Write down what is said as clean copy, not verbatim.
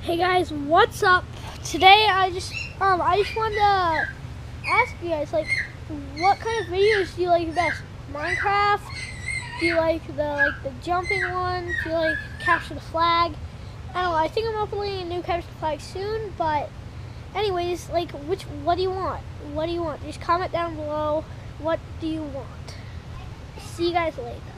Hey guys, what's up? Today I just wanted to ask you guys, like, what kind of videos do you like best? Minecraft? Do you like the jumping one? Do you like capture the flag? I don't know. I think I'm uploading a new capture the flag soon, but anyways, like, what do you want? What do you want? Just comment down below. What do you want? See you guys later.